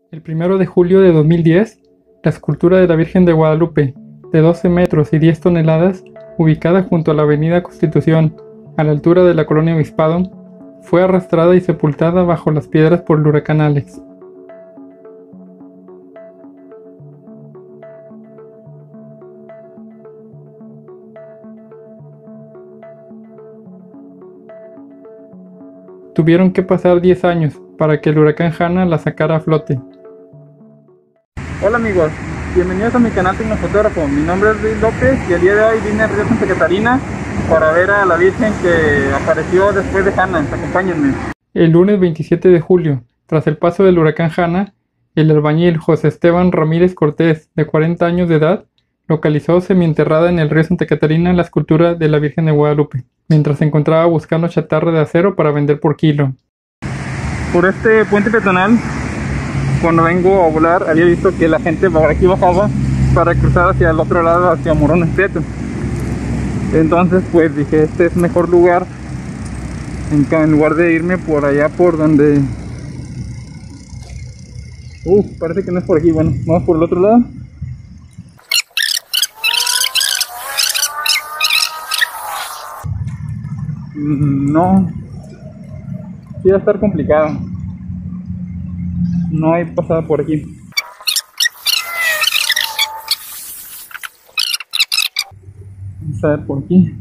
El 1 de julio de 2010, la escultura de la Virgen de Guadalupe, de 12 metros y 10 toneladas, ubicada junto a la Avenida Constitución, a la altura de la Colonia Obispado, fue arrastrada y sepultada bajo las piedras por el huracán Alex. Tuvieron que pasar 10 años para que el huracán Hanna la sacara a flote. Hola amigos, bienvenidos a mi canal Tecnofotógrafo. Mi nombre es Luis López y el día de hoy vine a Río Santa Catarina para ver a la Virgen que apareció después de Hanna. Acompáñenme. El lunes 27 de julio, tras el paso del huracán Hanna, el albañil José Esteban Ramírez Cortés, de 40 años de edad, localizó semienterrada en el río Santa Catarina la escultura de la Virgen de Guadalupe, mientras se encontraba buscando chatarra de acero para vender por kilo. Por este puente peatonal, cuando vengo a volar, había visto que la gente por aquí bajaba para cruzar hacia el otro lado, hacia Morones Prieto. Entonces pues dije, este es mejor lugar en lugar de irme por allá por donde... parece que no es por aquí. Bueno, vamos por el otro lado. No, sí va a estar complicado. No hay pasada por aquí. Vamos a ver por aquí.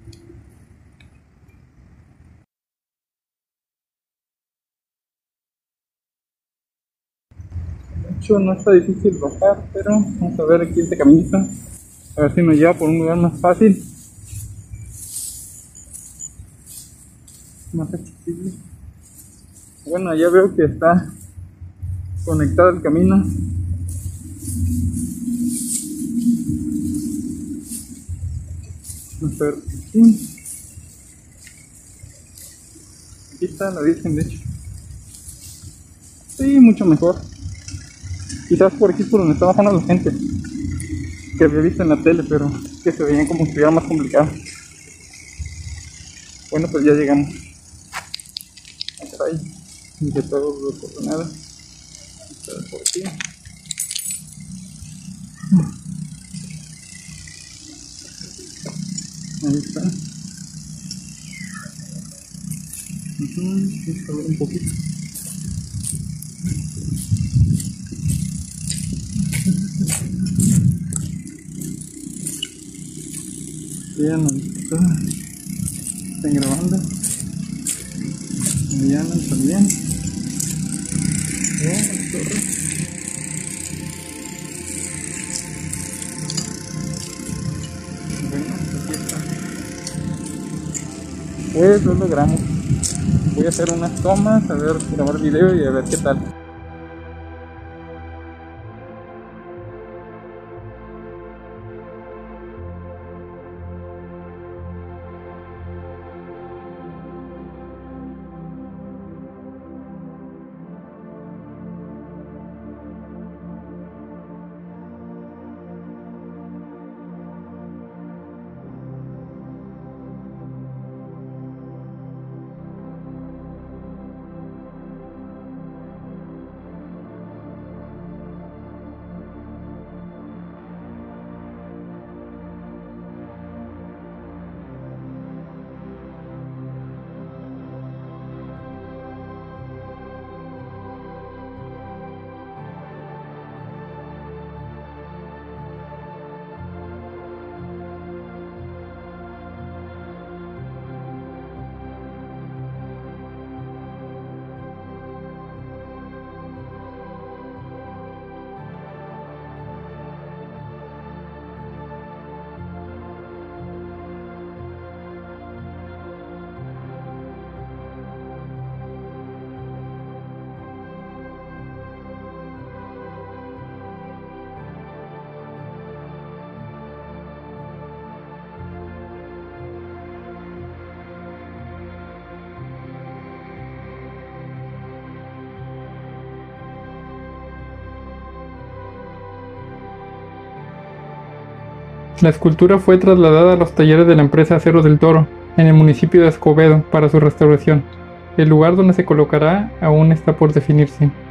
De hecho no está difícil bajar, pero vamos a ver aquí este caminito, a ver si nos lleva por un lugar más fácil, más accesible. Bueno, ya veo que está conectado el camino. Vamos a ver aquí. Aquí está la Virgen, de hecho. Sí, mucho mejor. Quizás por aquí es por donde está bajando la gente que había visto en la tele, pero que se veían como si estuviera más complicado. Bueno, pues ya llegamos. Ahí, de todo desordenado. Por aquí. Ahí está. Vamos a ver un poquito. Bien, están grabando. Mediana también. Bueno, aquí está. Pues lo logramos. Voy a hacer unas tomas, a ver, grabar video y a ver qué tal. La escultura fue trasladada a los talleres de la empresa Aceros del Toro, en el municipio de Escobedo, para su restauración. El lugar donde se colocará aún está por definirse.